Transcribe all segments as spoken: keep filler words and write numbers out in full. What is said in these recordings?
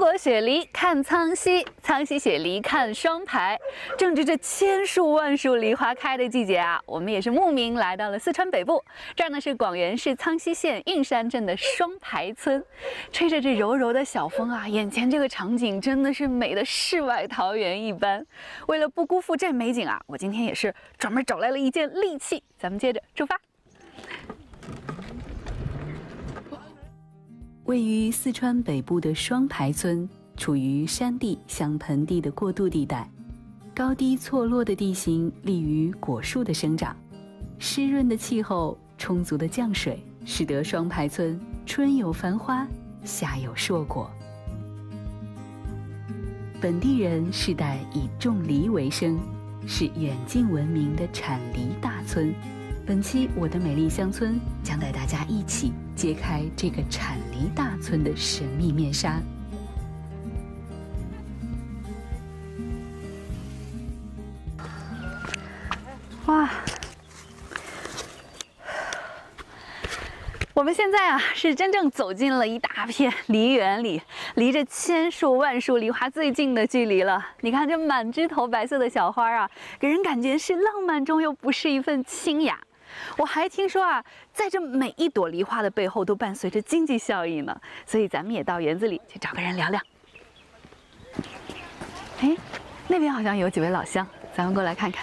果雪梨看苍溪，苍溪雪梨看双排。正值这千树万树梨花开的季节啊，我们也是慕名来到了四川北部。这儿呢是广元市苍溪县运山镇的双排村，吹着这柔柔的小风啊，眼前这个场景真的是美的世外桃源一般。为了不辜负这美景啊，我今天也是专门找来了一件利器，咱们接着出发。 位于四川北部的双排村，处于山地向盆地的过渡地带，高低错落的地形利于果树的生长，湿润的气候、充足的降水，使得双排村春有繁花，夏有硕果。本地人世代以种梨为生，是远近闻名的产梨大村。 本期我的美丽乡村将带大家一起揭开这个产梨大村的神秘面纱。 哇！我们现在啊是真正走进了一大片梨园里，离这千树万树梨花最近的距离了。你看这满枝头白色的小花啊，给人感觉是浪漫中又不失一份清雅。 我还听说啊，在这每一朵梨花的背后都伴随着经济效益呢，所以咱们也到园子里去找个人聊聊。哎，那边好像有几位老乡，咱们过来看看。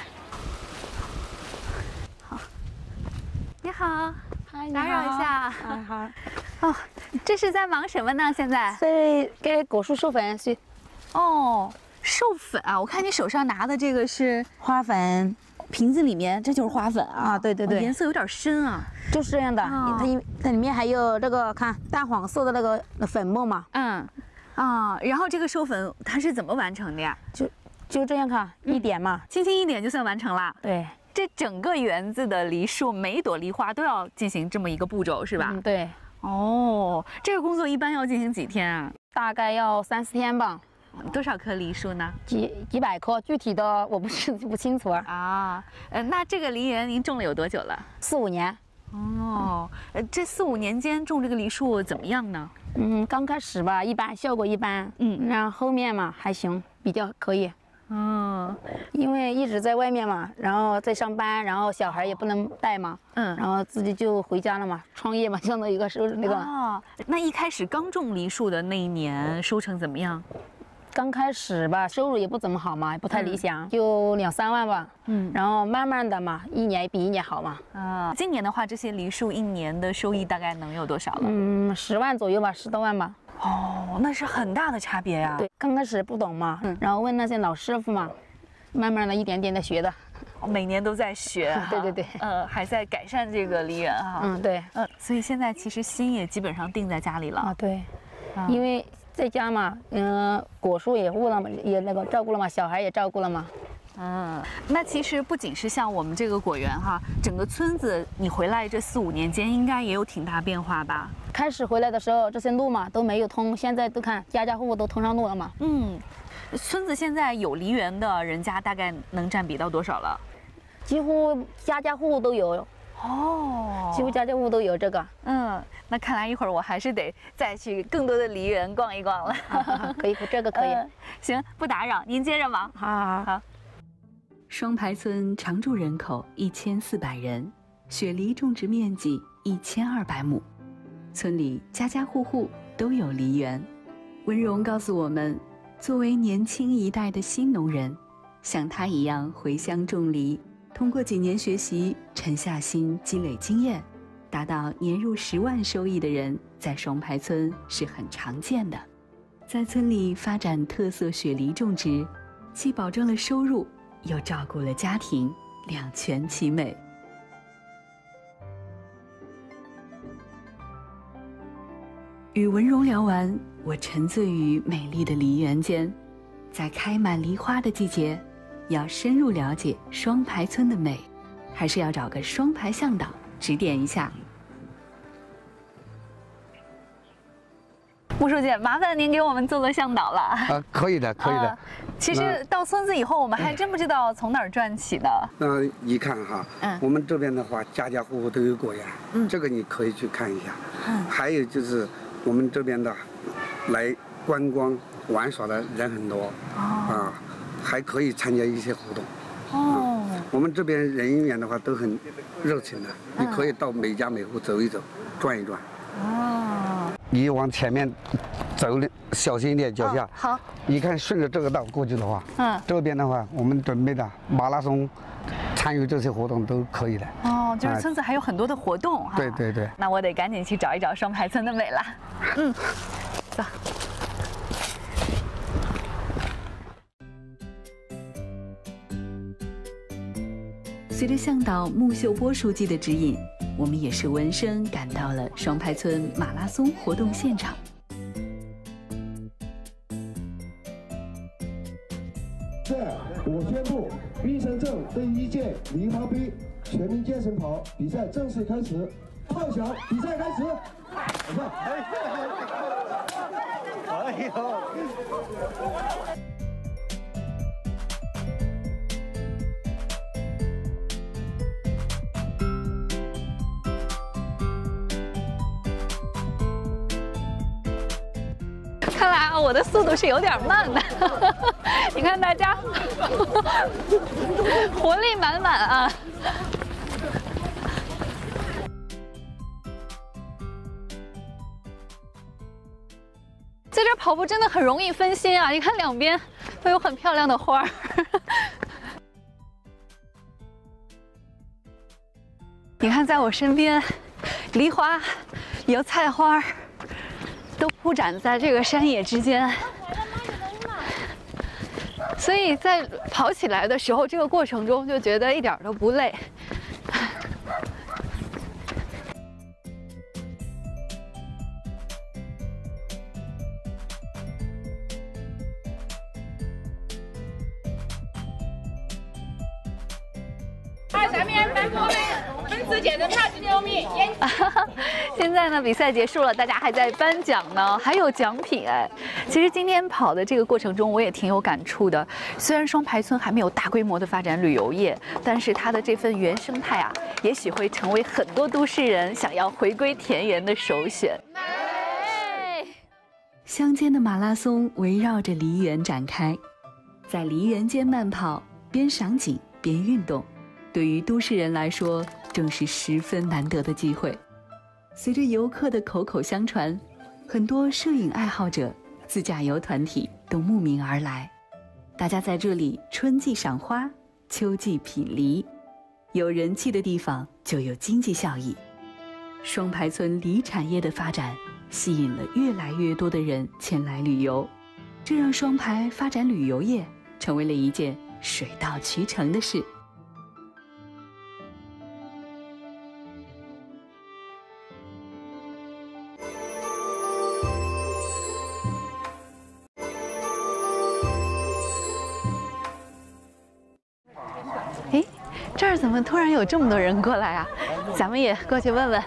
好，你好， 嗨， 打扰一下。 啊好。 哦，这是在忙什么呢？现在？ 在给果树授粉，是。 哦，授粉啊！我看你手上拿的这个是花粉。 瓶子里面，这就是花粉啊！ 啊，对对对， 颜色有点深啊， 就是这样的。 哦、 它因它里面还有这个看淡黄色的那个粉末嘛。 嗯，啊，然后这个授粉它是怎么完成的呀？ 就就这样看，一点嘛， 轻轻一点就算完成了。 对， 这整个园子的梨树，每一朵梨花都要进行这么一个步骤，是吧？ 嗯，对。 哦，这个工作一般要进行几天啊？ 大概要三四天吧。 多少棵梨树呢？ 几几百棵，具体的我不是不清楚啊。 啊，呃，那这个梨园您种了有多久了？ 四五年。 哦，呃，这四五年间种这个梨树怎么样呢？ 嗯，刚开始吧，一般，效果一般。嗯，然后后面嘛还行，比较可以。嗯，因为一直在外面嘛，然后在上班，然后小孩也不能带嘛。嗯，然后自己就回家了嘛，创业嘛，相当于一个收那个。 哦，那一开始刚种梨树的那一年，收成怎么样？ 刚开始吧，收入也不怎么好嘛，也不太理想，嗯、就两三万吧。嗯，然后慢慢的嘛，一年比一年好嘛。 啊，今年的话，这些梨树一年的收益大概能有多少了？ 嗯，十万左右吧，十多万吧。 哦，那是很大的差别呀。 对，刚开始不懂嘛，嗯、然后问那些老师傅嘛，慢慢的一点点的学的。 每年都在学。 对对对。 呃，还在改善这个梨园哈。 嗯，对。 嗯，所以现在其实心也基本上定在家里了。 啊，对。啊、因为。 在家嘛，嗯，果树也护了嘛，也那个照顾了嘛，小孩也照顾了嘛。 嗯，那其实不仅是像我们这个果园哈，整个村子你回来这四五年间，应该也有挺大变化吧？ 开始回来的时候，这些路嘛都没有通，现在都看家家户户都通上路了嘛。嗯， 村子现在有梨园的人家大概能占比到多少了？ 几乎家家户户都有。 哦，几乎家家户户都有这个。 嗯，那看来一会儿我还是得再去更多的梨园逛一逛了。 啊、可以，这个可以、呃。 行，不打扰，您接着忙。 好好好。 双排村常住人口一千四百人，雪梨种植面积一千二百亩，村里家家户户都有梨园。文荣告诉我们，作为年轻一代的新农人，像他一样回乡种梨。 通过几年学习，沉下心积累经验，达到年入十万收益的人，在双排村是很常见的。在村里发展特色雪梨种植，既保证了收入，又照顾了家庭，两全其美。与文荣聊完，我沉醉于美丽的梨园间，在开满梨花的季节。 要深入了解双排村的美，还是要找个双排向导指点一下。 穆书记，麻烦您给我们做做向导了。 啊，可以的，可以的。呃、 其实到村子以后，我们还真不知道从哪儿转起的。 那一看哈，嗯，我们这边的话，家家户户都有果园，嗯，这个你可以去看一下。嗯，还有就是我们这边的来观光玩耍的人很多，啊，还可以参加一些活动。哦，我们这边人员的话都很热情的，你可以到每家每户走一走，转一转。哦，你往前面走，小心一点脚下。 好。 你看顺着这个道过去的话，嗯，这边的话我们准备的马拉松。参与这些活动都可以的哦，就是村子还有很多的活动哈。 对对对。 那我得赶紧去找一找双排村的美了。嗯，走。 随着向导穆秀波书记的指引，我们也是闻声赶到了双排村马拉松活动现场。 在我宣布，玉山镇第一届梨花杯全民健身跑比赛正式开始，炮响，比赛开始。哎呦！ 看来啊，我的速度是有点慢的。你看大家活力满满啊！在这跑步真的很容易分心啊！你看两边都有很漂亮的花儿。你看，在我身边，梨花、油菜花都铺展在这个山野之间。所以在跑起来的时候，这个过程中就觉得一点都不累。 啊，下面颁布我们本次健身跑第六名。 现在呢，比赛结束了，大家还在颁奖呢，还有奖品哎。其实今天跑的这个过程中，我也挺有感触的。虽然双排村还没有大规模的发展旅游业，但是它的这份原生态啊，也许会成为很多都市人想要回归田园的首选。 乡间的马拉松围绕着梨园展开，在梨园间慢跑，边赏景边运动，对于都市人来说，正是十分难得的机会。随着游客的口口相传，很多摄影爱好者、自驾游团体都慕名而来。大家在这里春季赏花，秋季品梨，有人气的地方就有经济效益。双排村梨产业的发展，吸引了越来越多的人前来旅游，这让双排发展旅游业成为了一件水到渠成的事。 哎，这儿怎么突然有这么多人过来啊？咱们也过去问问。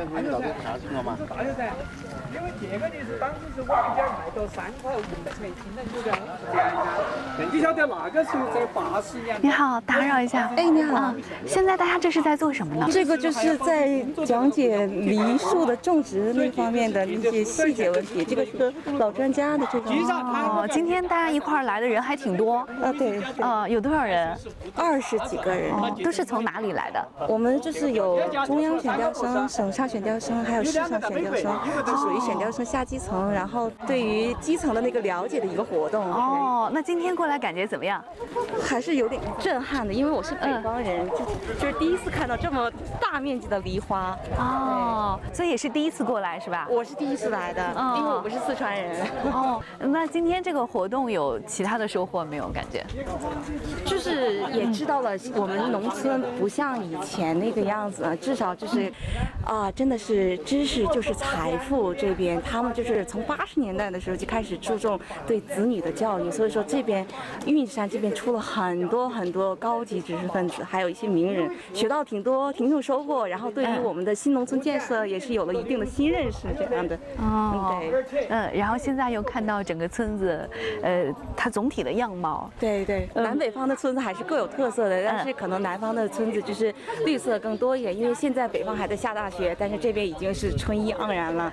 因为这个的是当时是外边卖到三块五才听人就这样子。你晓得那个时候在八十年。 你好，打扰一下。 哎，你好、啊。 现在大家这是在做什么呢？ 这个就是在讲解梨树的种植那方面的一些细节问题。这个是老专家的这个。 哦，今天大家一块儿来的人还挺多。 啊，对。 呃，有多少人？ 二十几个人。 哦，都是从哪里来的？ 我们就是有中央选调生、省上选调生，还有市上选调生，是属于选调生下基层，然后对于基层的那个了解的一个活动。 哦，那今天过来感觉怎么样？ 还是有点震撼的，因为我是北方人，就就是第一次看到这么大面积的梨花。 哦，所以也是第一次过来是吧？ 我是第一次来的，因为我不是四川人。 哦，那今天这个活动有其他的收获没有？感觉？ 就是也知道了，我们农村不像以前那个样子，至少就是，啊，真的是知识就是财富。这边他们就是从八十年代的时候就开始注重对子女的教育，所以说这边运山这边出了很多很多高级知识分子，还有一些名人，学到挺多，挺有收获。然后对于我们的新农村建设也是有了一定的新认识，这样的。 哦，对，嗯，然后现在又看到整个村子，呃，它总体的样貌。 对对，南北方的村子还是各有特色的，但是可能南方的村子就是绿色更多一点，因为现在北方还在下大雪，但是这边已经是春意盎然了。啊，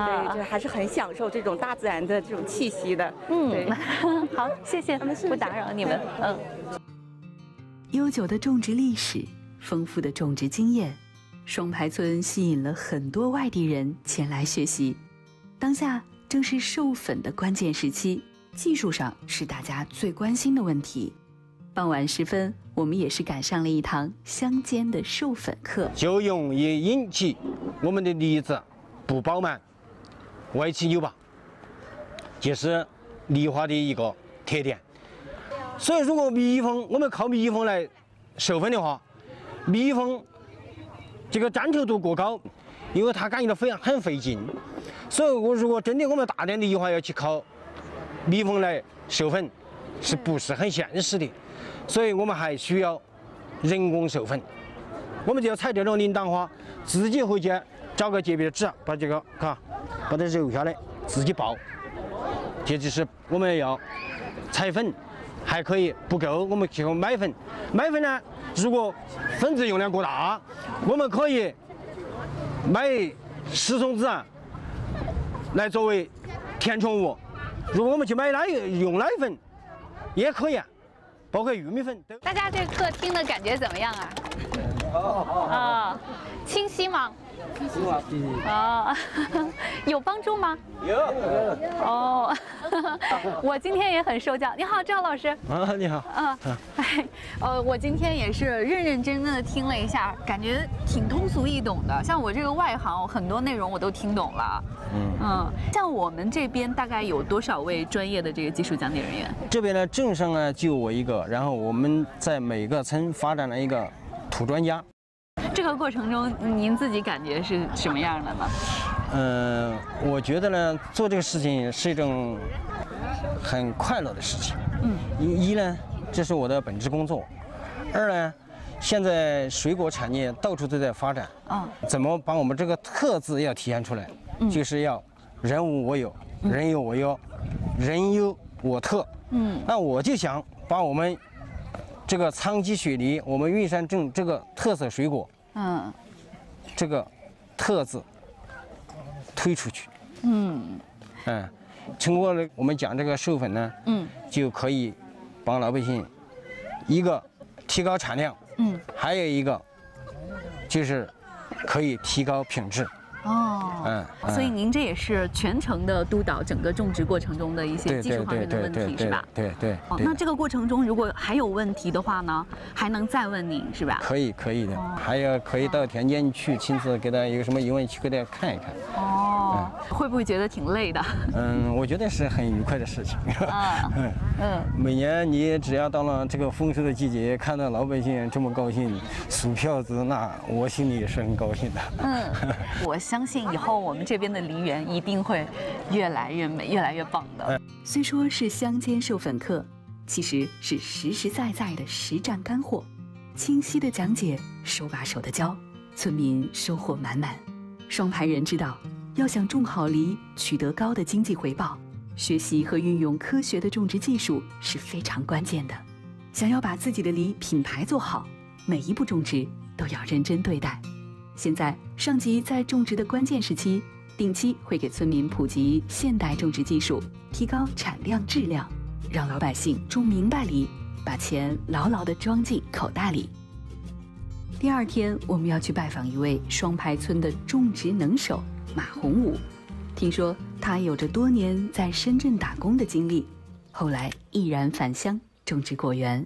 对，就还是很享受这种大自然的这种气息的。 嗯， 对， 好，谢谢，不打扰你们。嗯， 悠久的种植历史，丰富的种植经验，双排村吸引了很多外地人前来学习。当下正是授粉的关键时期，技术上是大家最关心的问题。傍晚时分，我们也是赶上了一堂乡间的授粉课， 就容易引起我们的梨子不饱满、歪七扭八，这是梨花的一个特点。所以，如果蜜蜂我们靠蜜蜂来授粉的话，蜜蜂这个粘稠度过高，因为它感觉到非常很费劲。所以，我如果真的我们大点的梨花要去靠蜜蜂来授粉，是不是很现实的？所以我们还需要人工授粉。我们就要采这种铃铛花，自己回去找个洁笔的纸，把这个看，把它揉下来，自己爆。这就是我们要采粉，还可以不够，我们去买粉。买粉呢，如果粉质用量过大，我们可以买食虫子啊来作为填充物。如果我们去买奶用奶粉，也可以啊。包括玉米粉。 大家这课听的感觉怎么样啊？啊，清晰吗？ 清晰吗？ 哦，有帮助吗？ 有。 哦，我今天也很受教。你好，赵老师。 啊，你好。 啊，哎，呃，我今天也是认认真真的听了一下，感觉挺通俗易懂的。像我这个外行，很多内容我都听懂了。嗯嗯，像我们这边大概有多少位专业的这个技术讲解人员？ 这边呢，镇上呢就我一个，然后我们在每个村发展了一个土专家。 这个过程中，您自己感觉是什么样的呢？ 嗯、呃，我觉得呢，做这个事情是一种很快乐的事情。嗯，一呢，这是我的本职工作；二呢，现在水果产业到处都在发展。啊、嗯，怎么把我们这个特质要体现出来？嗯，就是要人无我有，人有我优，人优我特。嗯，那我就想把我们这个昌吉雪梨，我们运山镇这个特色水果，嗯，这个特质推出去。嗯，嗯，通过了我们讲这个授粉呢，嗯，就可以帮老百姓一个提高产量，嗯，还有一个就是可以提高品质。哦， 嗯，所以您这也是全程的督导整个种植过程中的一些技术方面的问题，是吧？ 对对。 哦，那这个过程中如果还有问题的话呢，还能再问您，是吧？ 可以，可以的，还要可以到田间去亲自给他有什么疑问去给他看一看。 哦，会不会觉得挺累的？ 嗯，我觉得是很愉快的事情。啊，嗯，每年你只要到了这个丰收的季节，看到老百姓这么高兴数票子，那我心里也是很高兴的。 嗯，我相信以后我们这边的梨园一定会越来越美、越来越棒的。 虽说是乡间授粉课，其实是实实在在的实战干货，清晰的讲解，手把手的教，村民收获满满。双排人知道，要想种好梨，取得高的经济回报，学习和运用科学的种植技术是非常关键的。想要把自己的梨品牌做好，每一步种植都要认真对待。现在上级在种植的关键时期，定期会给村民普及现代种植技术，提高产量质量，让老百姓种明白梨，把钱牢牢地装进口袋里。第二天，我们要去拜访一位双排村的种植能手马洪武。听说他有着多年在深圳打工的经历，后来毅然返乡种植果园。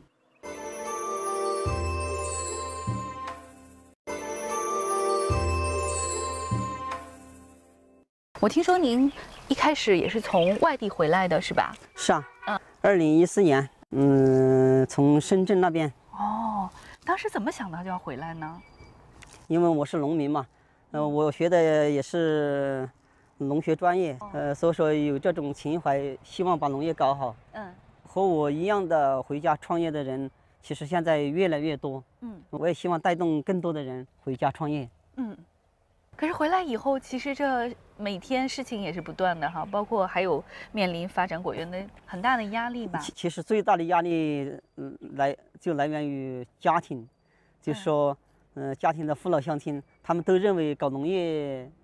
我听说您一开始也是从外地回来的，是吧？ 是啊，嗯，二零一四年，嗯，从深圳那边。 哦，当时怎么想到就要回来呢？ 因为我是农民嘛，呃，我学的也是农学专业，呃，所以说有这种情怀，希望把农业搞好。嗯，和我一样的回家创业的人，其实现在越来越多。嗯，我也希望带动更多的人回家创业。嗯。 可是回来以后，其实这每天事情也是不断的哈，包括还有面临发展果园的很大的压力吧。 其其实最大的压力，嗯，来就来源于家庭，就是说，嗯、呃，家庭的父老乡亲，他们都认为搞农业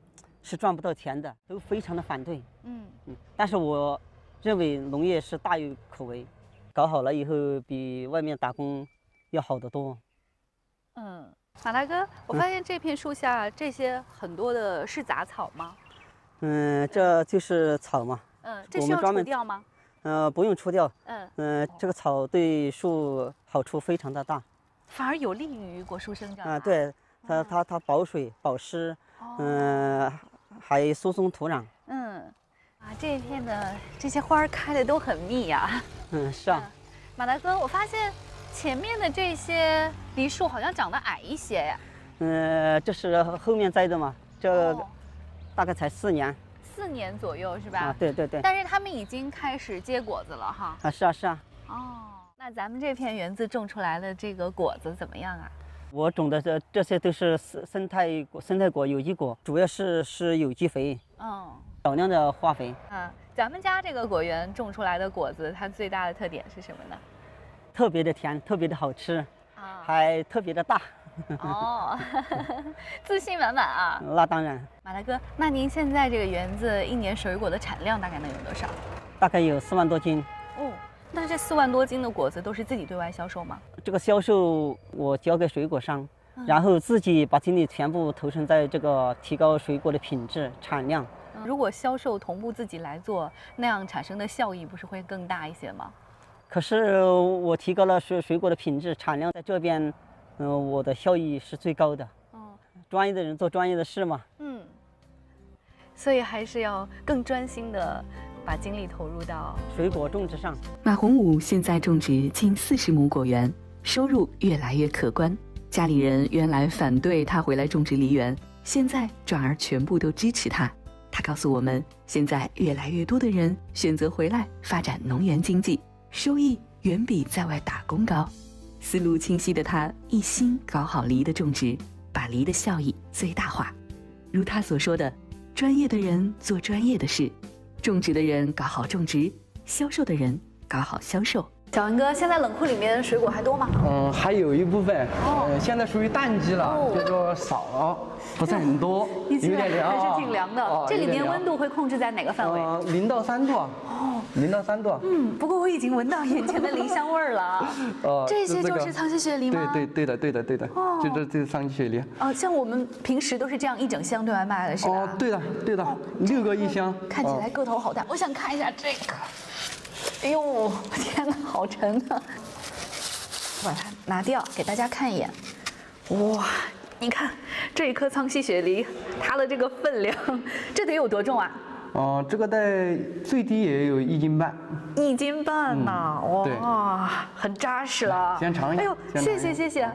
是赚不到钱的，都非常的反对。嗯嗯，但是我认为农业是大有可为，搞好了以后比外面打工要好得多。 嗯，马大哥，我发现这片树下这些很多的是杂草吗？ 嗯，这就是草嘛。 嗯，这需要除掉吗？ 呃，不用除掉。嗯嗯、呃，这个草对树好处非常的大， 反而有利于果树生长。 啊、呃，对，它它它保水保湿，嗯、呃，还疏松土壤。 嗯，啊，这一片的这些花开的都很密呀、啊。 嗯，是啊。 嗯、马大哥，我发现前面的这些梨树好像长得矮一些呀。 嗯、呃，这是后面栽的嘛，这大概才四年。 四年左右是吧？ 啊，对对对。 但是他们已经开始结果子了哈。 啊，是啊是啊。 哦，那咱们这片园子种出来的这个果子怎么样啊？ 我种的这这些都是生生态果、生态果、有机果，主要是是有机肥，嗯，少量的化肥。 嗯，咱们家这个果园种出来的果子，它最大的特点是什么呢？ 特别的甜，特别的好吃，啊，还特别的大。 哦，自信满满啊！ 那当然。 马大哥，那您现在这个园子一年水果的产量大概能有多少？ 大概有四万多斤。 哦，那这四万多斤的果子都是自己对外销售吗？ 这个销售我交给水果商，嗯、然后自己把精力全部投身在这个提高水果的品质、产量。 嗯、如果销售同步自己来做，那样产生的效益不是会更大一些吗？ 可是我提高了水水果的品质、产量，在这边。嗯，我的效益是最高的。嗯，专业的人做专业的事嘛。嗯， 所以还是要更专心的把精力投入到水果种植上。 马洪武现在种植近四十亩果园，收入越来越可观。家里人原来反对他回来种植梨园，现在转而全部都支持他。他告诉我们，现在越来越多的人选择回来发展农园经济，收益远比在外打工高。思路清晰的他一心搞好梨的种植，把梨的效益最大化。如他所说的，专业的人做专业的事，种植的人搞好种植，销售的人搞好销售。 小文哥，现在冷库里面水果还多吗？ 嗯，还有一部分，哦、呃，现在属于淡季了，哦、就说少了，不是很多， 有点凉，还是挺凉的。哦、这里面温度会控制在哪个范围？ 呃，零到三度。哦，零到三度。 嗯，不过我已经闻到眼前的梨香味儿了。哦，这些就是苍溪雪梨吗？ 对对对的对的对的。哦，就这这苍溪雪梨。 哦，像我们平时都是这样一整箱对外卖的，是吧？ 哦，对的对的，六个一箱。 看起来个头好大，我想看一下这个。哎呦，天哪，好沉啊！把它拿掉，给大家看一眼。哇，你看这一颗苍溪雪梨，它的这个分量，这得有多重啊？ 哦、呃，这个带最低也有一斤半。 一斤半呐、嗯，哇，很扎实了。 先尝一下。 哎呦，谢谢谢谢。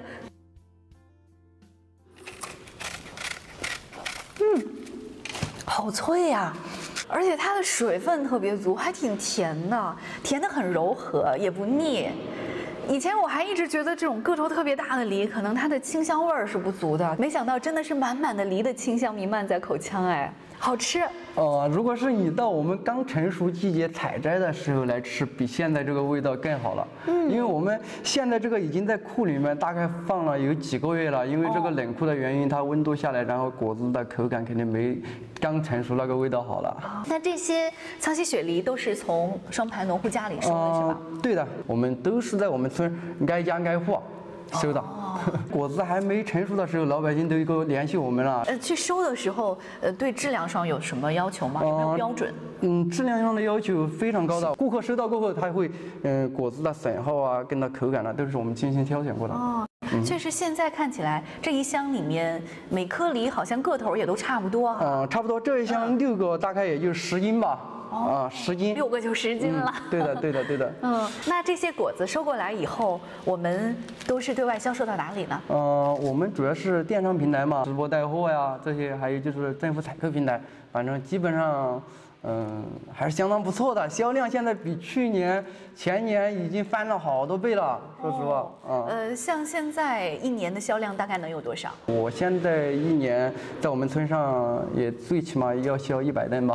嗯，好脆呀、啊！而且它的水分特别足，还挺甜的，甜的很柔和，也不腻。以前我还一直觉得这种个头特别大的梨，可能它的清香味儿是不足的，没想到真的是满满的梨的清香弥漫在口腔，哎，好吃。 呃，如果是你到我们刚成熟季节采摘的时候来吃，比现在这个味道更好了。嗯，因为我们现在这个已经在库里面大概放了有几个月了，因为这个冷库的原因，它温度下来，然后果子的口感肯定没刚成熟那个味道好了。 哦、那这些苍溪雪梨都是从双排农户家里收的是吧？ 呃、对的，我们都是在我们村挨家挨户收的。哦果子还没成熟的时候，老百姓都给联系我们了。 呃，去收的时候，呃，对质量上有什么要求吗？有没有标准？ 嗯，质量上的要求非常高的。顾客收到过后，他会，嗯、呃，果子的损耗啊，跟它口感呢、啊，都是我们精心挑选过的。 哦，嗯、确实，现在看起来这一箱里面每颗梨好像个头也都差不多。 啊、呃，差不多，这一箱六个大概也就十斤吧。啊，十斤， 六个就十斤了。 嗯、对的，对的，对的。 嗯，那这些果子收过来以后，我们都是对外销售到哪里呢？ 呃，我们主要是电商平台嘛，直播带货呀，这些，还有就是政府采购平台，反正基本上，嗯，还是相当不错的。销量现在比去年、前年已经翻了好多倍了，说实话。 哦、嗯。呃，像现在一年的销量大概能有多少？ 我现在一年在我们村上也最起码要销一百吨吧。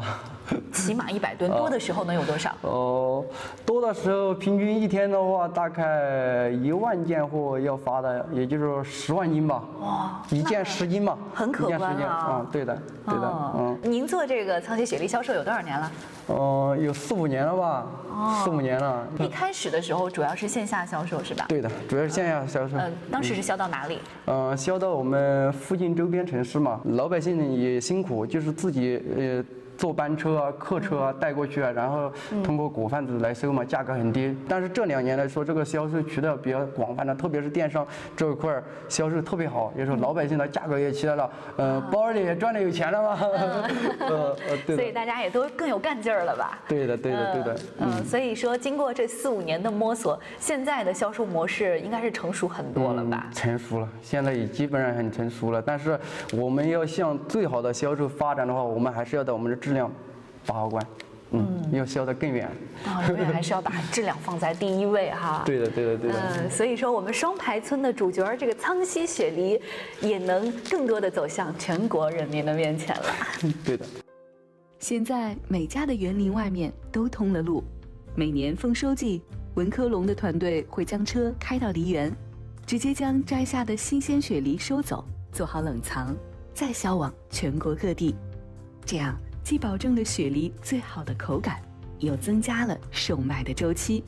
起码一百吨，多的时候能有多少？ 哦，多的时候平均一天的话，大概一万件货要发的，也就是十万斤吧。哇，一件十斤嘛， 很可观啊。 嗯，对的，对的，嗯。 您做这个仓溪雪梨销售有多少年了？ 哦，有四五年了吧，四五年了。 一开始的时候主要是线下销售是吧？ 对的，主要是线下销售。 嗯，当时是销到哪里？ 嗯，销到我们附近周边城市嘛，老百姓也辛苦，就是自己呃。坐班车啊、客车啊带过去啊，然后通过果贩子来收嘛，价格很低。但是这两年来说，这个销售渠道比较广泛的，特别是电商这一块销售特别好，也是老百姓的价格也起来了，呃，包里也赚的有钱了嘛。呃呃，对。 所以大家也都更有干劲儿了吧？ 对的，对的，对的。 嗯，所以说经过这四五年的摸索，现在的销售模式应该是成熟很多了吧？ 成熟了，现在也基本上很成熟了。但是我们要向最好的销售发展的话，我们还是要到我们的质量把好关，嗯，要销得更远。 啊，永远还是要把质量放在第一位哈。 对的，对的，对的。 嗯，所以说我们双牌村的主角这个仓溪雪梨，也能更多的走向全国人民的面前了。 对的。 现在每家的园林外面都通了路，每年丰收季，文科龙的团队会将车开到梨园，直接将摘下的新鲜雪梨收走，做好冷藏，再销往全国各地。这样既保证了雪梨最好的口感，又增加了售卖的周期。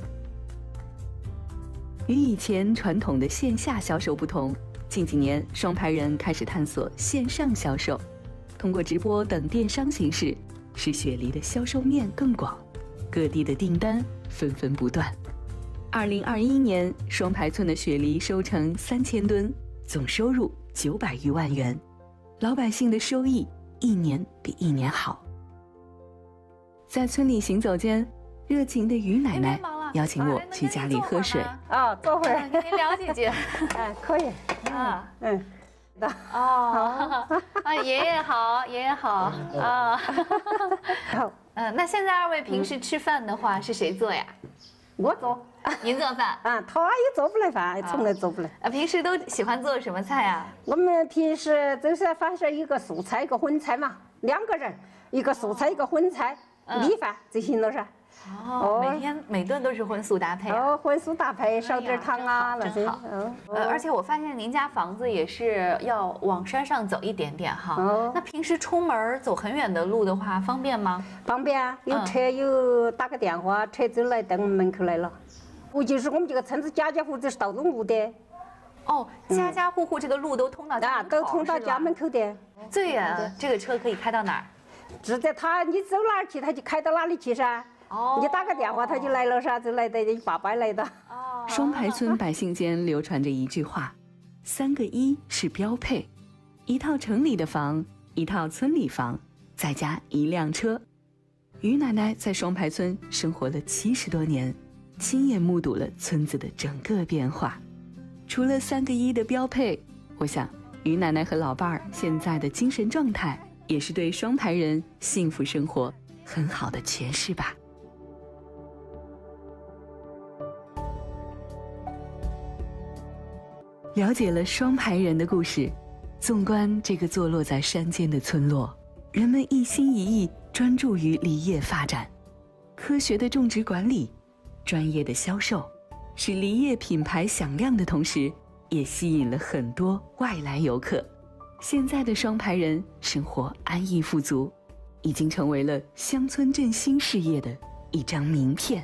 与以前传统的线下销售不同，近几年双牌人开始探索线上销售，通过直播等电商形式，使雪梨的销售面更广，各地的订单纷纷不断。二零二一年，双牌村的雪梨收成三千吨，总收入九百余万元，老百姓的收益一年比一年好。在村里行走间，热情的于奶奶邀请我去家里喝水。 啊，坐会儿， 跟您聊几句。 哎，可以。 啊， 嗯。 哦，啊，爷爷好，爷爷好啊。好。嗯，那现在二位平时吃饭的话是谁做呀？ 我做。 您做饭？ 啊，他也做不来饭，从来做不来。 啊，平时都喜欢做什么菜啊？ 我们平时就是反正一个素菜一个荤菜嘛，两个人，一个素菜一个荤菜。米饭就行了噻。 哦，每天每顿都是荤素搭配。 哦，荤素搭配，烧点汤啊那些。 嗯。呃，而且我发现您家房子也是要往山上走一点点哈。哦。那平时出门走很远的路的话，方便吗？ 方便啊，有车有打个电话，车就来到我们门口来了。我就是我们这个村子家家户户是道路路的。 哦，家家户户这个路都通到家门口。 啊，都通到家门口的。 最远这个车可以开到哪儿？ 直接他，你走哪儿去，他就开到哪里去噻。哦，你打个电话，他就来了噻，就来的一爸爸来的。 哦，双牌村百姓间流传着一句话：三个一是标配，一套城里的房，一套村里房，再加一辆车。于奶奶在双牌村生活了七十多年，亲眼目睹了村子的整个变化。除了三个一的标配，我想于奶奶和老伴儿现在的精神状态，也是对双牌人幸福生活很好的诠释吧。了解了双牌人的故事，纵观这个坐落在山间的村落，人们一心一意专注于梨业发展，科学的种植管理，专业的销售，使梨业品牌响亮的同时，也吸引了很多外来游客。现在的双牌人生活安逸富足，已经成为了乡村振兴事业的一张名片。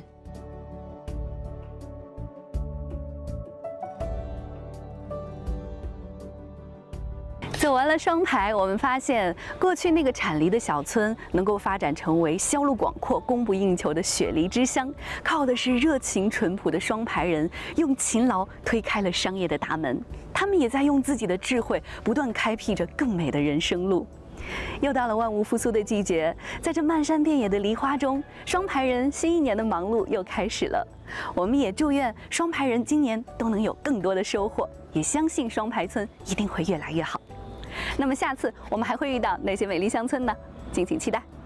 走完了双牌，我们发现过去那个产梨的小村能够发展成为销路广阔、供不应求的雪梨之乡，靠的是热情淳朴的双牌人用勤劳推开了商业的大门。他们也在用自己的智慧不断开辟着更美的人生路。又到了万物复苏的季节，在这漫山遍野的梨花中，双牌人新一年的忙碌又开始了。我们也祝愿双牌人今年都能有更多的收获，也相信双牌村一定会越来越好。那么下次我们还会遇到哪些美丽乡村呢？敬请期待。